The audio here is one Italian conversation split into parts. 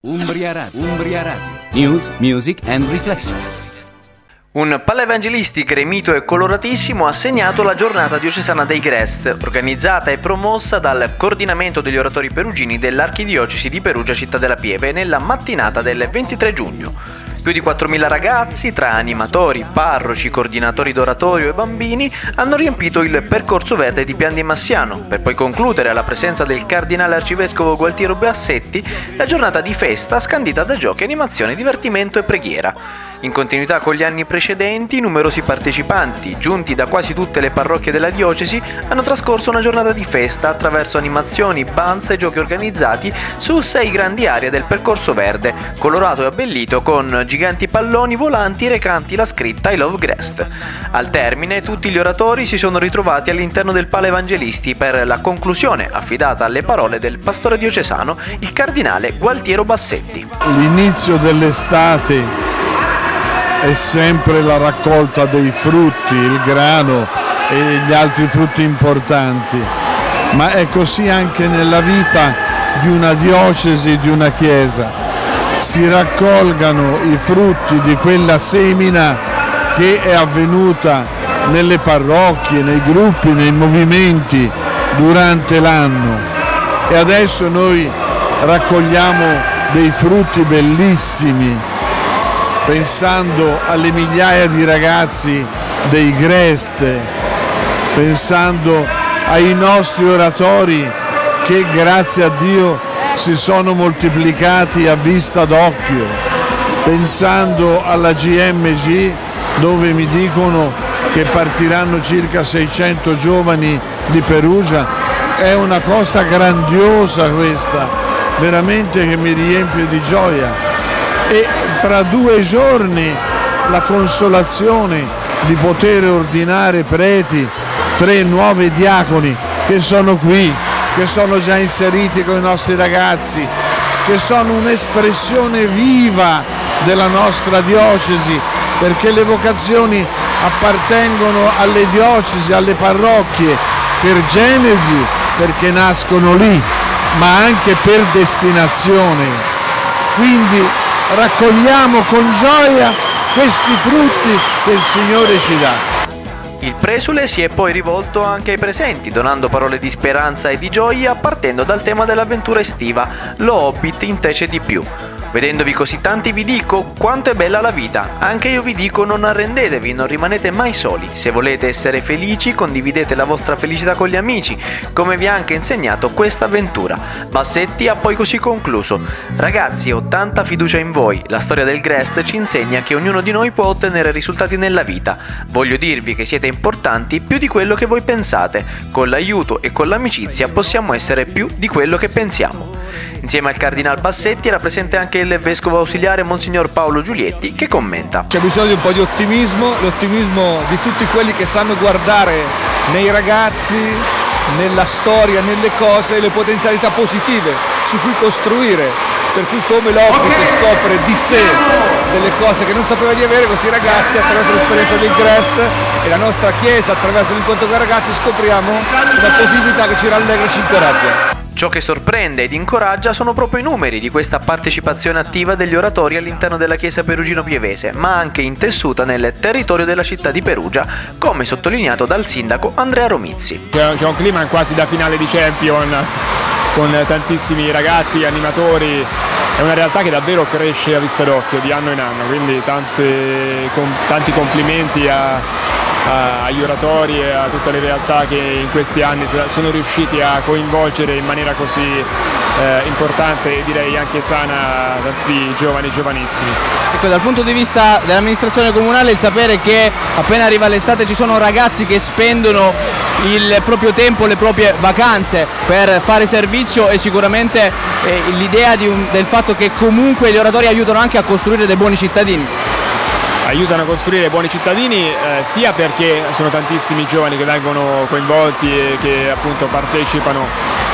Umbria Radio. Umbria Radio. News, music and reflections. Un Pallavangelisti gremito e coloratissimo ha segnato la giornata diocesana dei Grest, organizzata e promossa dal Coordinamento degli Oratori Perugini dell'Archidiocesi di Perugia Città della Pieve nella mattinata del 23 giugno. Più di 4.000 ragazzi, tra animatori, parroci, coordinatori d'oratorio e bambini, hanno riempito il percorso verde di Pian di Massiano, per poi concludere alla presenza del cardinale arcivescovo Gualtiero Bassetti la giornata di festa scandita da giochi, animazione, divertimento e preghiera. In continuità con gli anni precedenti, numerosi partecipanti, giunti da quasi tutte le parrocchie della diocesi, hanno trascorso una giornata di festa attraverso animazioni, danze e giochi organizzati su 6 grandi aree del percorso verde, colorato e abbellito con giganti palloni volanti recanti la scritta I Love Grest. Al termine, tutti gli oratori si sono ritrovati all'interno del Pallavangelisti per la conclusione affidata alle parole del pastore diocesano, il cardinale Gualtiero Bassetti. L'inizio dell'estate è sempre la raccolta dei frutti, il grano e gli altri frutti importanti, ma è così anche nella vita di una diocesi, di una chiesa. Si raccolgano i frutti di quella semina che è avvenuta nelle parrocchie, nei gruppi, nei movimenti durante l'anno, e adesso noi raccogliamo dei frutti bellissimi, pensando alle migliaia di ragazzi dei Grest, pensando ai nostri oratori che grazie a Dio si sono moltiplicati a vista d'occhio, pensando alla GMG dove mi dicono che partiranno circa 600 giovani di Perugia. È una cosa grandiosa questa, veramente, che mi riempie di gioia. E fra 2 giorni la consolazione di poter ordinare preti, 3 nuovi diaconi che sono qui, che sono già inseriti con i nostri ragazzi, che sono un'espressione viva della nostra diocesi, perché le vocazioni appartengono alle diocesi, alle parrocchie, per genesi, perché nascono lì, ma anche per destinazione. Quindi raccogliamo con gioia questi frutti che il Signore ci dà. Il presule si è poi rivolto anche ai presenti, donando parole di speranza e di gioia, partendo dal tema dell'avventura estiva, lo Hobbit intece di più. Vedendovi così tanti vi dico quanto è bella la vita, anche io vi dico non arrendetevi, non rimanete mai soli, se volete essere felici condividete la vostra felicità con gli amici, come vi ha anche insegnato questa avventura. Bassetti ha poi così concluso: ragazzi, ho tanta fiducia in voi, la storia del Grest ci insegna che ognuno di noi può ottenere risultati nella vita, voglio dirvi che siete importanti più di quello che voi pensate, con l'aiuto e con l'amicizia possiamo essere più di quello che pensiamo. Insieme al cardinal Bassetti era presente anche il vescovo ausiliare Monsignor Paolo Giulietti, che commenta: c'è bisogno di un po' di ottimismo, l'ottimismo di tutti quelli che sanno guardare nei ragazzi, nella storia, nelle cose, le potenzialità positive su cui costruire, per cui come l'Hobbit scopre di sé delle cose che non sapeva di avere, questi ragazzi attraverso l'esperienza del Grest e la nostra chiesa attraverso l'incontro con i ragazzi scopriamo una positività che ci rallegra e ci incoraggia. Ciò che sorprende ed incoraggia sono proprio i numeri di questa partecipazione attiva degli oratori all'interno della chiesa perugino-pievese, ma anche intessuta nel territorio della città di Perugia, come sottolineato dal sindaco Andrea Romizzi. C'è un clima quasi da finale di Champion, con tantissimi ragazzi, animatori, è una realtà che davvero cresce a vista d'occhio di anno in anno, quindi tanti complimenti agli oratori e a tutte le realtà che in questi anni sono riusciti a coinvolgere in maniera così importante e direi anche sana tanti giovanissimi. Ecco, dal punto di vista dell'amministrazione comunale, il sapere che appena arriva l'estate ci sono ragazzi che spendono il proprio tempo, le proprie vacanze per fare servizio, e sicuramente l'idea del fatto che comunque gli oratori aiutano anche a costruire dei buoni cittadini. Aiutano a costruire buoni cittadini sia perché sono tantissimi giovani che vengono coinvolti e che appunto partecipano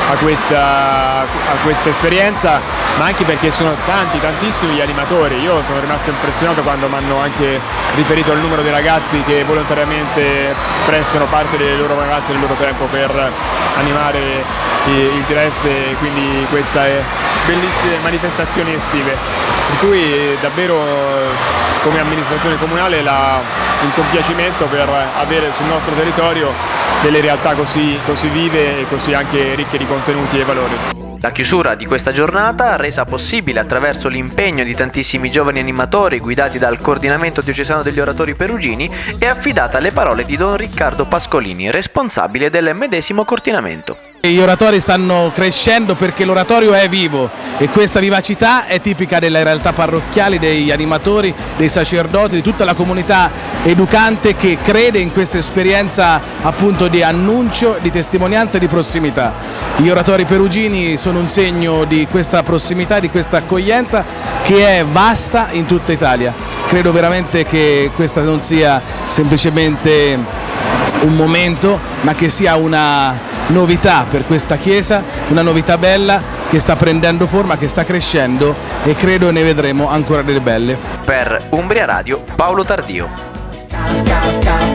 a questa esperienza, ma anche perché sono tantissimi gli animatori. Io sono rimasto impressionato quando mi hanno anche riferito il numero dei ragazzi che volontariamente prestano parte delle loro vacanze e del loro tempo per animare il Trieste, quindi queste bellissime manifestazioni estive, di cui davvero come amministrazione comunale il compiacimento per avere sul nostro territorio delle realtà così vive e così anche ricche di contenuti e valori. La chiusura di questa giornata, resa possibile attraverso l'impegno di tantissimi giovani animatori guidati dal Coordinamento Diocesano degli Oratori Perugini, è affidata alle parole di Don Riccardo Pascolini, responsabile del medesimo coordinamento. Gli oratori stanno crescendo perché l'oratorio è vivo e questa vivacità è tipica delle realtà parrocchiali, degli animatori, dei sacerdoti, di tutta la comunità educante che crede in questa esperienza appunto di annuncio, di testimonianza e di prossimità. Gli oratori perugini sono un segno di questa prossimità, di questa accoglienza che è vasta in tutta Italia. Credo veramente che questa non sia semplicemente un momento, ma che sia una novità per questa chiesa, una novità bella che sta prendendo forma, che sta crescendo e credo ne vedremo ancora delle belle. Per Umbria Radio, Paolo Tardio.